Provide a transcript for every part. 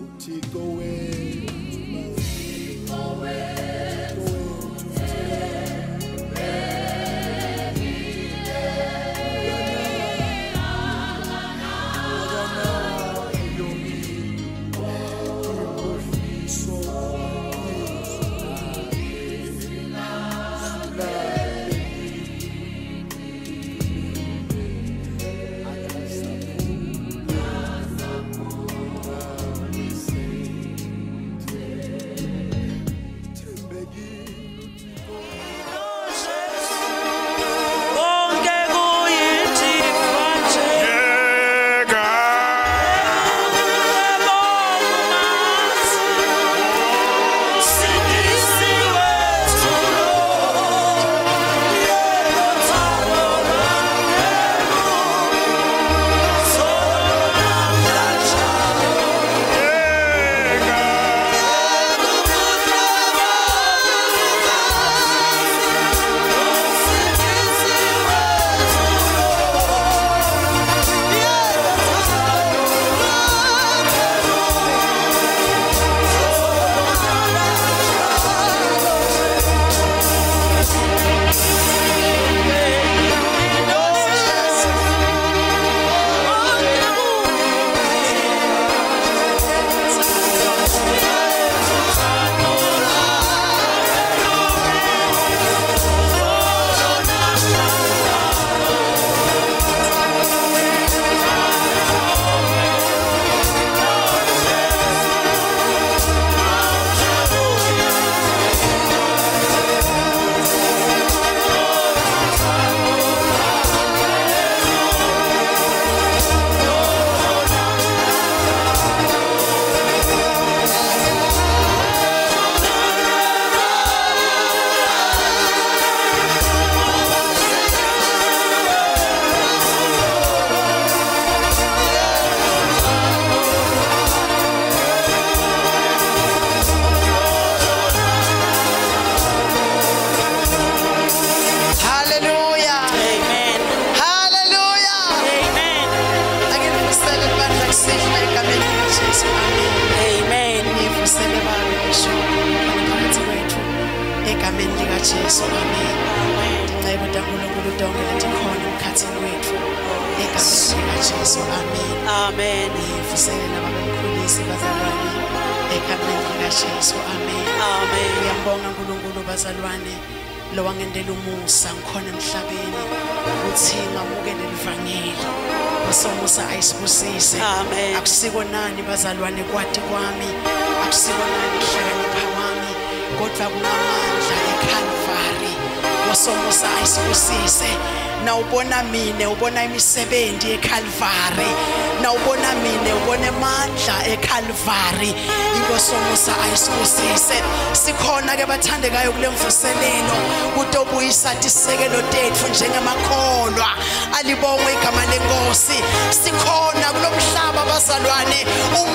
Akusikonani bazalwane kwati kwami akusikonani hlakanipha wami kodwa kunamandla eCalvary wosomusa ayisibusise nawubona mina ubona imisebenzi eCalvary nawubona mina ubona amandla eCalvary inkosomusa ayisibusise sikhona ke bathandekayo kulemvuselelo kutobuyisa isekelo tethu njengamakholwa alibonga igama lenkosi sikhona kulomhlaba bazalwane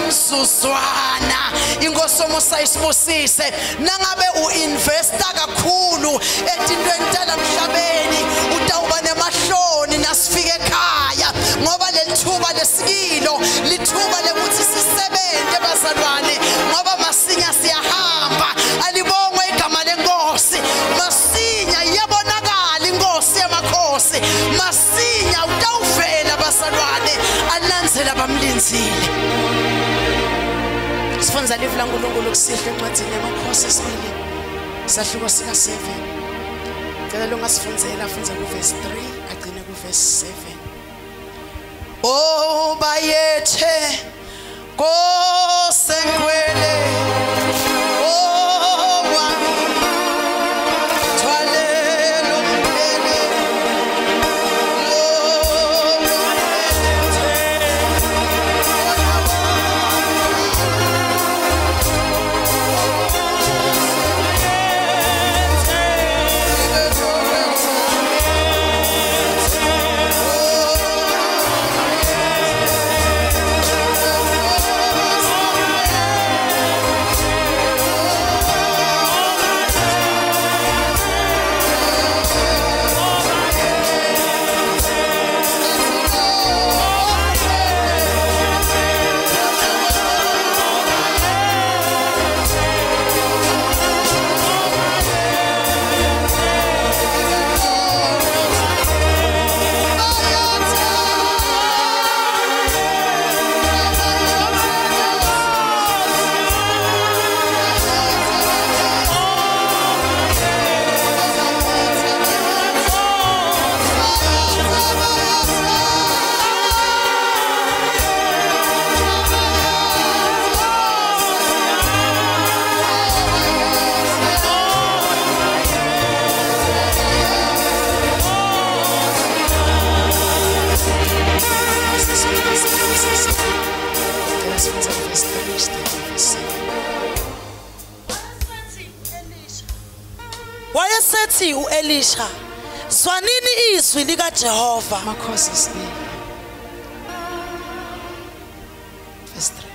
umzuzwana inkosomusa ayisibusise nangabe uinvesta kakhulu etintweni talamhlabeni utawuba nemahloni nasifike ekhaya ngoba lethuba lesikilo lithuba lekuthi sisebenze bazalwane ngoba masinya siyahamba alibonga igama lenkosi masinya iyabonakala inkosi yamakhosi masinya utawuvela bazalwane ananzela bamlinzile sifunza live laNkulunkulu kusihle encwadini yamakhosi esibili sahluko sika 7 cela lo ngasifundzela afunze ku verse 3 agcine ku verse 7 oh bayethe kosenkwele oh wami thwalelo mpele verse 7. Wayesethi uElisha, zwanini izwi lika Jehova. Amakhosi esibili. Verse 3.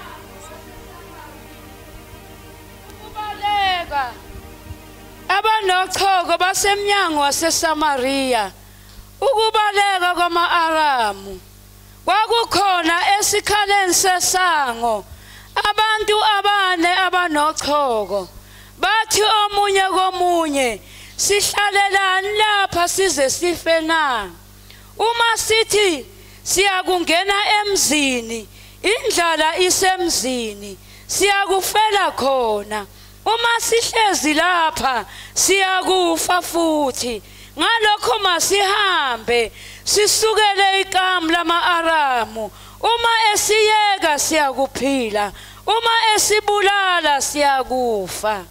Ukubaleka abanochoko basemnyango waseSamaria, ukubaleka kwama-Aramu kwakukhona esikhaleni sesango abantu abane abanochoko. Bathi omunye komunye, sihlalelani lapha size sife na? Uma sithi siyakungena emzini, indlala isemzini, siyakufela khona. Uma sihlezi lapha, siyakufa futhi. Ngalokho masihambe sisukele ikamu lama-Aramu. Uma esiyeka siyakuphila, uma esibulala siyakufa.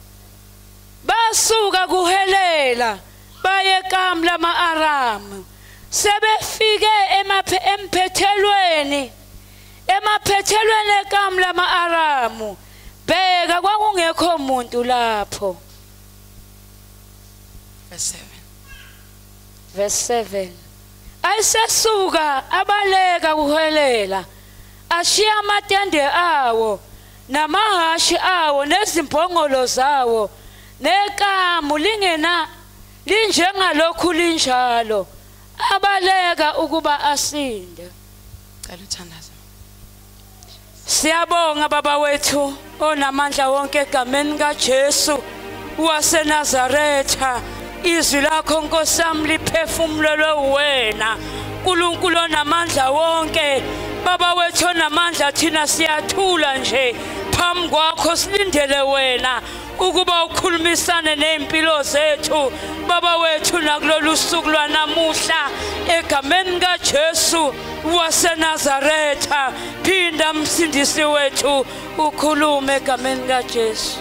Basuka kuhelela baye ekamu lama-Aramu. Sebefike emaphethelweni ekamu lama-Aramu. Bheka kwakungekho muntu lapho. Verse 7. Verse 7. Ayisesuka abaleka kuhelela, ashiya amatende awo namahashi awo nezimbongolo zawo, nekamu lingena linjengalokhu linjalo, abaleka ukuba asinde. Cela uthandaze. Siyabonga baba wethu onamandla wonke egameni kaJesu waseNazaretha. Izwi lakho Nkosi yami liphefumulelwe wena, uNkulunkulu onamandla wonke. Baba wethu onamandla, thina siyathula nje phambi kwakho, silindele wena ukuba ukhulumisane neimpilo zethu. Baba wethu nakulolu suku lwanamuhla egameni kaJesu waseNazaretha, phinda msindisi wethu ukhulume egameni kaJesu.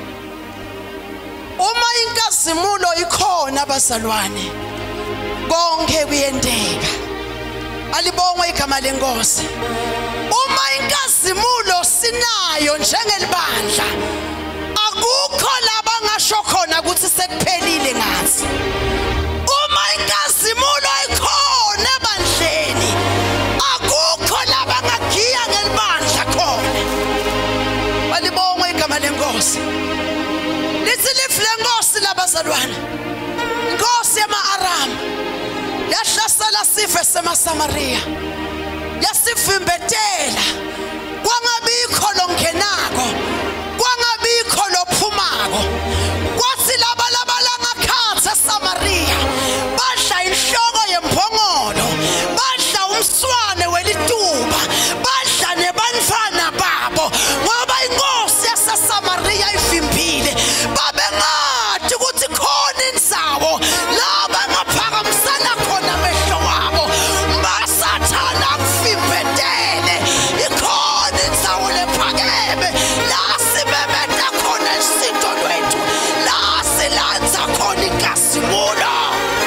Uma inkazimulo ikhona abazalwane, konke kuyendeka. Alibongwe igama lenkosi. Uma inkazimulo sinayo njengelibandla, akukho labangasho khona ukuthi sekuphelile ngathi. Uma inkazimulo ikhona ebandleni, akukho labangagiya ngelibandla khona. Alibongwe igama lenkosi. Lithi lifle Nkosi labazalwane, Nkosi yama-Aramu yahlasela sife semaSamaria, yasivimbetela. Kwangabikho longenako, kwangabikho lophumako. Kwathi laba ngakhatha eSamaria badla inhloko yembongolo, badla umswane welituba, badla nebantwana babo, ngoba inkosi yaseSamaria ivimbile. Babengathi ukuthi khona indzawo la bangaphakamisana khona amehlo wabo. Masathana kuvimbetele, ikhona indzawo lephakeme la sibemeta khona isitho lwethu, la silanza khona inkazimulo.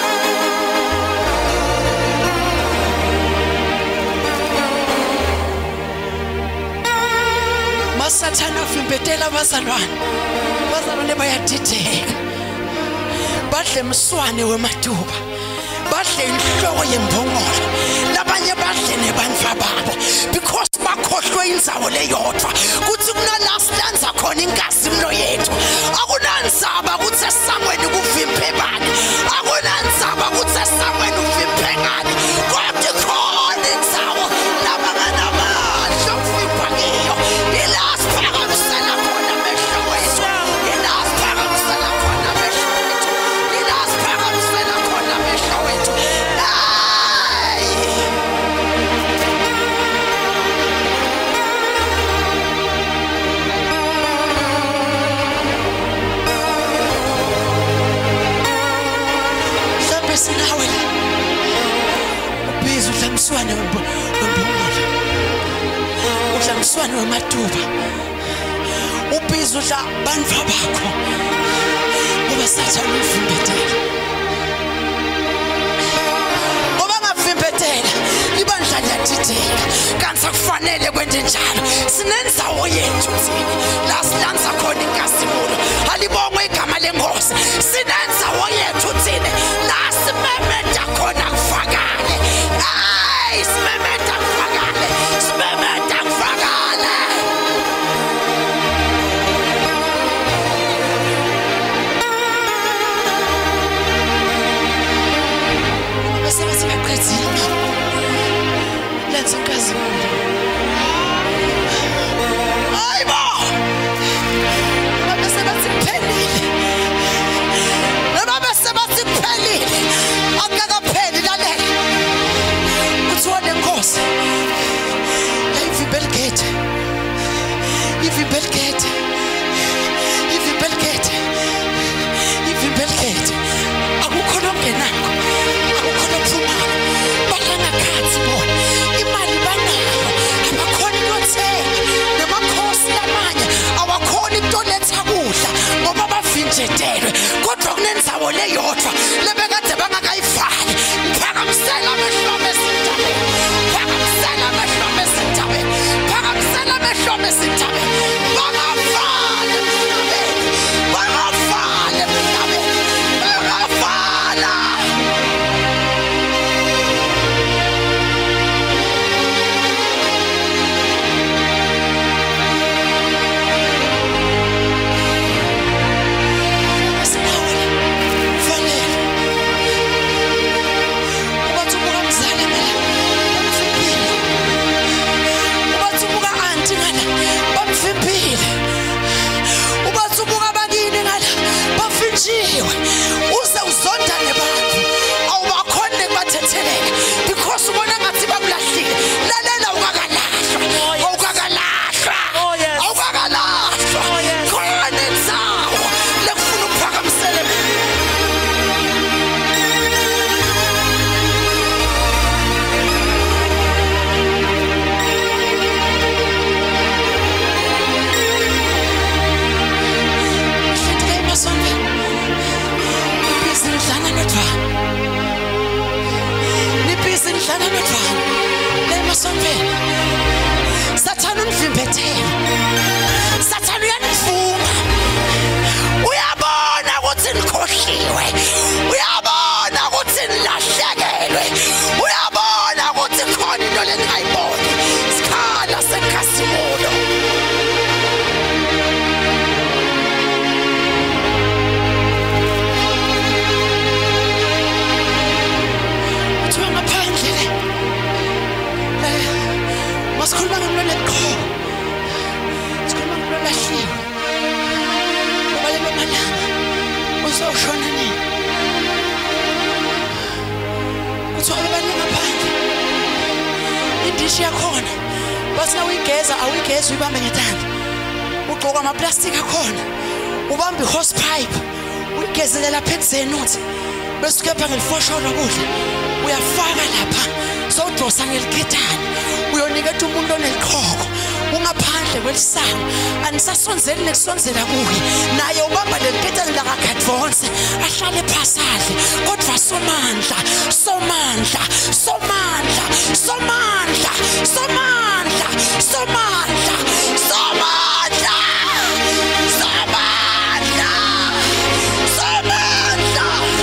Masathana kuvimbetela abazalwane bayadideka, badle umswane wematuba, badle inhloko yembongolo, labanye badle nebantwa babo, because bakhohlwe indzawo leyodwa kuthi kunala silanza khona inkazimulo yethu. Akunandzaba ukuthi esangweni kuvimbe bani, akunandzaba ukuthi esangweni uvimbe ngani, kodwa khona indzawo labanganamandla okuvimba kiyo. Ila siphakamisela khona amehlo wethu, ila siphakamisela khona amehlo wethu, ila siphakamisela khona amehlo wethu. Mhlawumbe sinawe la ubhizi udla umswane wembongolo, udla umswane wematuba, ubhizi udla bantwa bakho ngoba sathana uvimbetela. Ngoba ngavimbetela ibandla liyadideka, kanti akufanele kwende njalo. Sinendzawo yethu Ivimbelgate, ivimbelgate, ivimbelgate. Akukhona ongenako, akukhona ophumako. Balanga khansi bona, imali banayo, abakhona ukuthenga, namakhosi lamanye awakhona into letha kudla ngoba bavinjetelwe. Kodwa kunenzawo leyodwa lebekade bangakayifaki. Phakamisela amehlobo esintabeni, phakamisela amehlobo esintabeni, phakamisela amehlobo esintabeni. Bangafana emhlabeni, bangafana emhlabeni, bangafana. Uze uzonda nebantu awubakhona kubathetheleka because ubona ngathi bakulahlile. Lalela ukakalahlwa, awukakalahlwa, awukakalahlwa. Khona inzawo lekufuna ukuphakamisela Sathana univimbethelela, Sathana uyanivuma. Uyabona ukuthi nikhohliwe, uyabona ukuthi nilahlekelwe, uyabona ukuthi khona into leningayiboni. Sikhala sekhasimulo. Uthiwa ngaphandle masikhuluma ngomntwana eqhobo, sikhuluma ngomntwana olahliwe. Ngoba lelo malanga uzawushona nini? Kuthiwa bebani ngaphandle, indishi yakhona bathi nawuyigeza awuyigezi uyibambe ngetanda. Ugqoka amaplastiki akhona, ubambe i-hose pipe uyigezele lapha ekuzeni uthi bese ukepha ngelifosholo kudla uyafaka lapha sowudosa ngelikhetane uyoniketa umuntu oneliqhoko ungaphandle kwelisango. Anisasonzeli nekusonzela kuye naye ubamba lelikhetane laka-advance ahlale phasale. Kodwa somandla, somandla, somandla, somandla, somandla, somandla, somandla, somandla, somandla.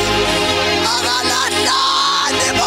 Akalahlane bo.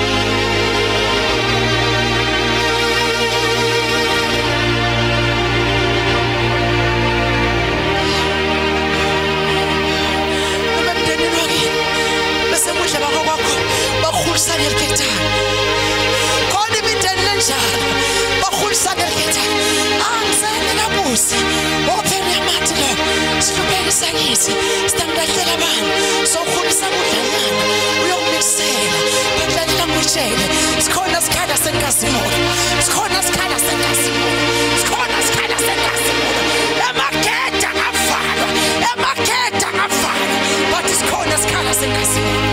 Bese kudla bakho bakhulisana elikhetane. Khona imindeni lenjalo bakhulisana elikhetane. Angisele kabusi ophela yamathi lo sihluphelisa kithi sitamlahlela abantu sokhulisa kudlanyana uyokumixela bakulalela ngutshele sikhona sikhala senkazimoto, sikhona sikhala senkazimoto, sikhona sikhala senkazimoto. Emakheda ngavalwa, emakheda ngavalwa, but sikhona sikhala senkazimoto.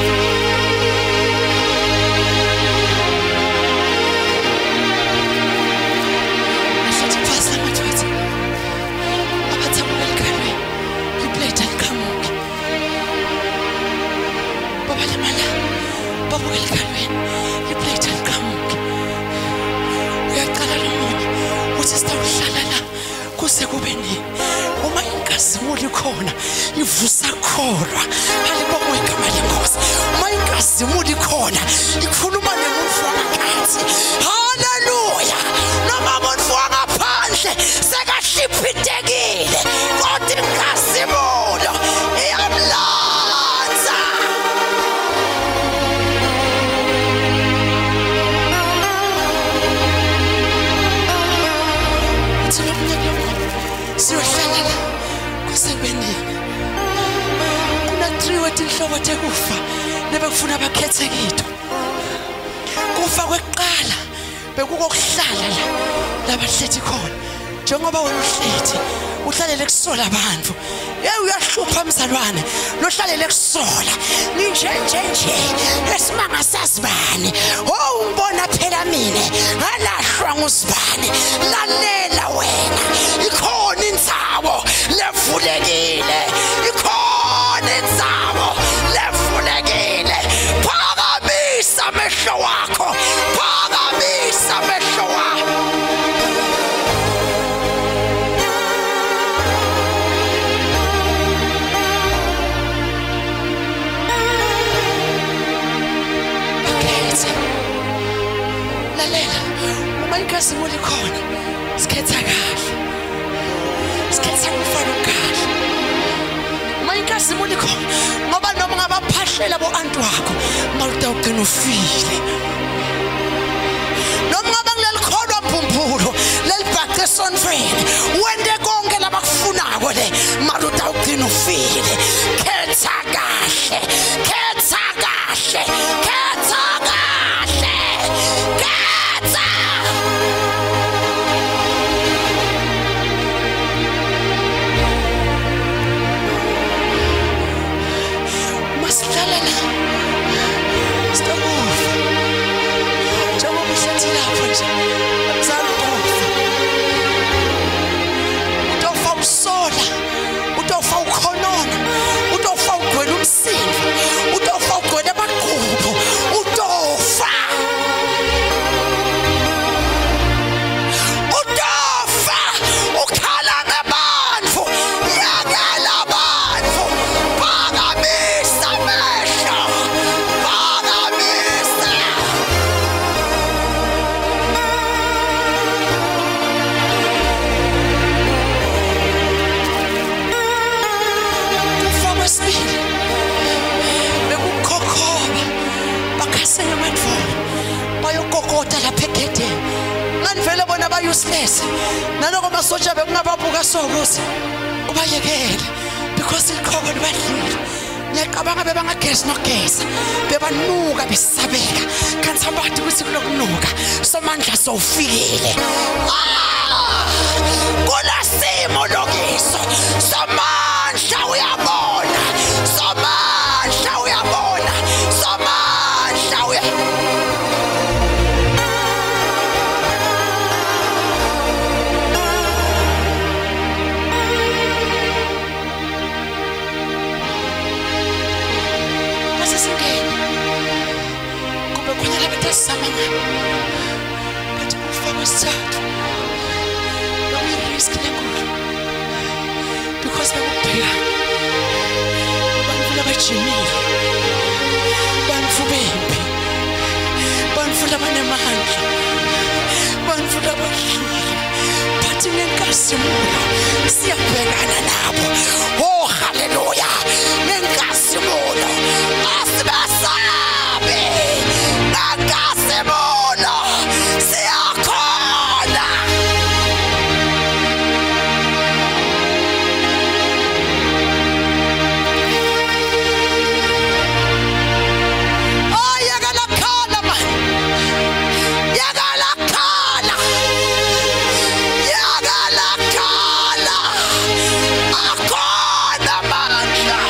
Kusekubeni uma inkazimulo ikhona ivusa kholwa alibomo igama lenkosi. Uma inkazimulo ikhona ikhuluma nomuntu wangaphansi. Haleluya. Noma umuntu wangaphandle sekahliphithekile kodwa inkazimulo iyamlanza. Siyohlala kusekubeni kunatriwe inhlobo tekufa nebekufuna bakhethe kitho. Kufa kwekuqala bekukokuhlala la labahlethi khona njengoba wena uhlethi uhlalele kusola abantu uyahlupha mzalwane lohlalele kusola ninje esimanga sazibani ngibona phela mina ngalahlwa ngusibani lalela wena ikhona inzawo levulekile ikhona inzawo levulekile phakamisa amehlo wakho phakamisa amehlo wakho lalela uma inkazimulo ikhona sikhetha kahle sikhetha ngofana kahle uma inkazimulo ikhona ngoba noma ngabaphahlela boantu wakho mawutawugcina ufile noma ngaba ngilekholwa mphumpulo lelibhace esonfweni wende konke labakufunako le mawutawugcina ufile khetha kahle khetha kahle khetha kahle khetha masihlala la sitakufa njengoba uhlathi lapho nje utofa usola utofa ukhonona utofa ugwela umsindo utofa ugwela amaqhubu utofa ukhala ngabantu yakala abantu phakamisa amehlo phakamisa kufa kwesibili bekukhokhoba bakhasela amadvolo bayokokota lapha egedeni nganivele bona ba-useless naloko masotsha bekungababuka sokuthi ubayekele because iqhoko libadlile ngiyaqabanga bebangagezi nogeza bebanuka besabeka kanti abathi ukuthi kulokunuka somandla sowufikile kulasimo lokiso somandla uyabona somandla uyabona somandla samanga bathi ufaka isithathu bakuyirisk lenkulu because bekubheka bantu labajimile bantu bempi bantu labanemandla bantu labadlile bathi ngenkazimulo siyabhekana nabo oh haleluya ngenkazimulo asibasabe nakazimulo siyakhona oh yakala khala man yakala khala akhona mandla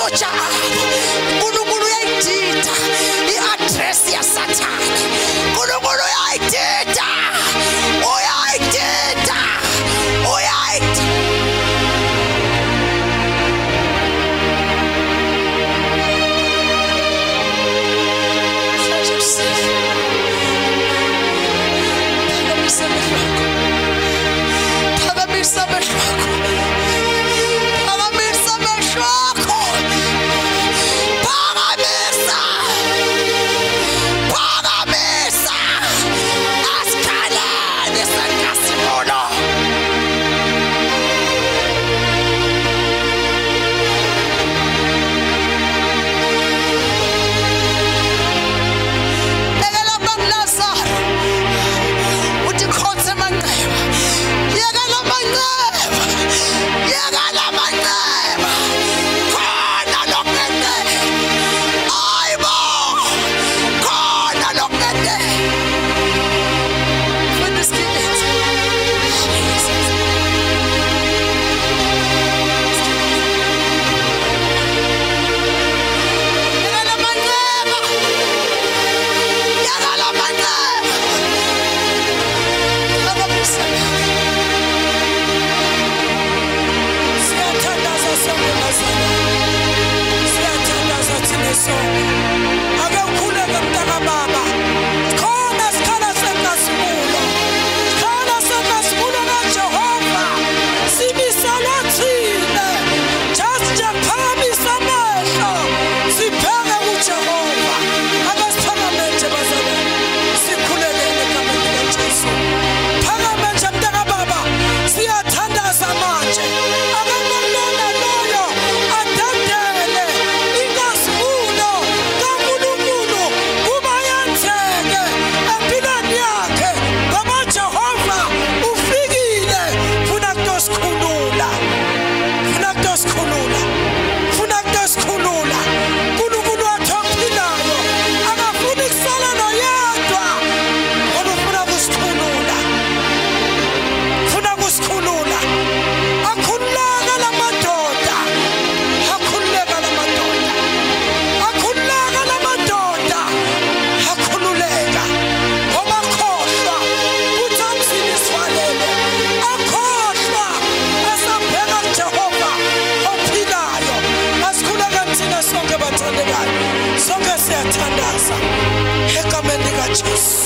amasotsha abo uNkulunkulu uyayidida i-address yaSathane uNkulunkulu uyayidida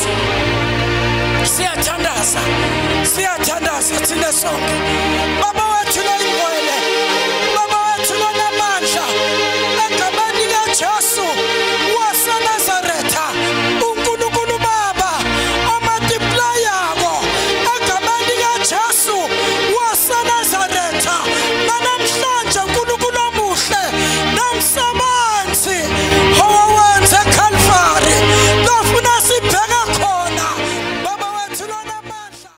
Siyathandaza thina sonke baba